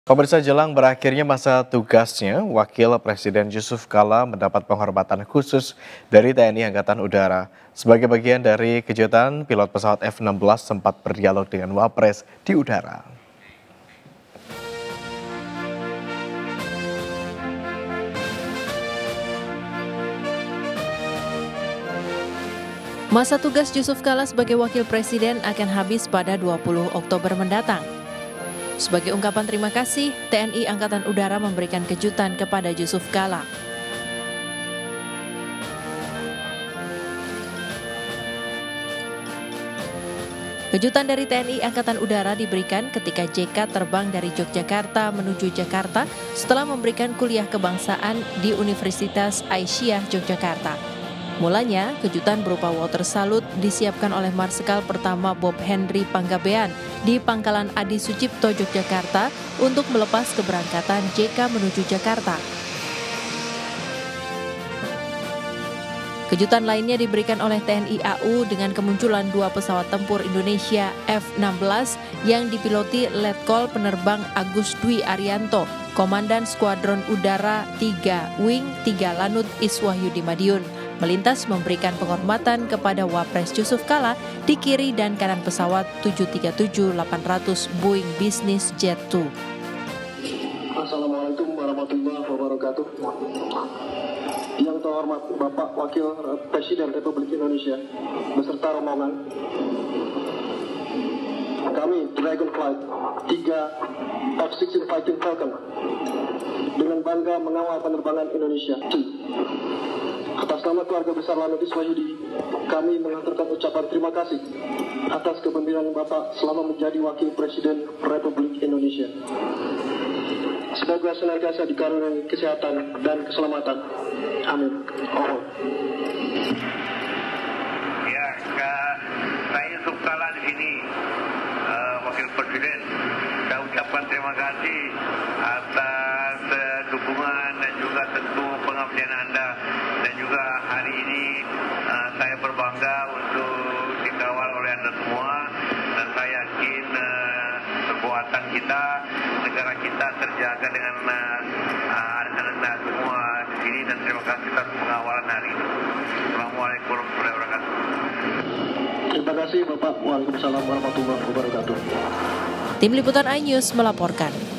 Pemirsa, jelang berakhirnya masa tugasnya, Wakil Presiden Yusuf Kala mendapat penghormatan khusus dari TNI Angkatan Udara. Sebagai bagian dari kejutan, pilot pesawat F-16 sempat berdialog dengan Wapres di udara. Masa tugas Yusuf Kala sebagai Wakil Presiden akan habis pada 20 Oktober mendatang. Sebagai ungkapan terima kasih, TNI Angkatan Udara memberikan kejutan kepada Yusuf Kala. Kejutan dari TNI Angkatan Udara diberikan ketika JK terbang dari Yogyakarta menuju Jakarta setelah memberikan kuliah kebangsaan di Universitas Aisyah Yogyakarta. Mulanya, kejutan berupa water salute disiapkan oleh Marsikal Pertama Bob Henry Panggabean di Pangkalan Adi Sucipto, Yogyakarta untuk melepas keberangkatan JK menuju Jakarta. Kejutan lainnya diberikan oleh TNI AU dengan kemunculan dua pesawat tempur Indonesia F-16 yang dipiloti Letkol Penerbang Agus Dwi Arianto, Komandan Skuadron Udara 3 Wing 3 Lanut Iswahyudi Madiun, melintas memberikan penghormatan kepada Wapres Yusuf Kala di kiri dan kanan pesawat 737-800 Boeing Business Jet 2. Assalamualaikum warahmatullahi wabarakatuh. Yang terhormat Bapak Wakil Presiden Republik Indonesia beserta rombongan, kami Dragonflight 3 F-16 Fighting Falcon dengan bangga mengawal penerbangan Indonesia. Atas nama keluarga besar Lanut Iswahyudi, kami mengaturkan ucapan terima kasih atas kepemimpinan Bapak selama menjadi Wakil Presiden Republik Indonesia. Semoga senantiasa dikaruniai kesehatan dan keselamatan. Amin. Ya, saya Yusuf Kala di sini, Wakil Presiden. Saya ucapkan terima kasih atas dukungan dan juga tentu pengabdian Anda. Dan juga hari ini saya berbangga untuk dikawal oleh Anda semua. Dan saya yakin kekuatan kita, negara kita terjaga dengan Anda semua di sini, dan terima kasih atas pengawalan hari ini. Assalamualaikum warahmatullahi wabarakatuh. Terima kasih Bapak. Waalaikumsalam warahmatullahi wabarakatuh. Tim Liputan iNews melaporkan.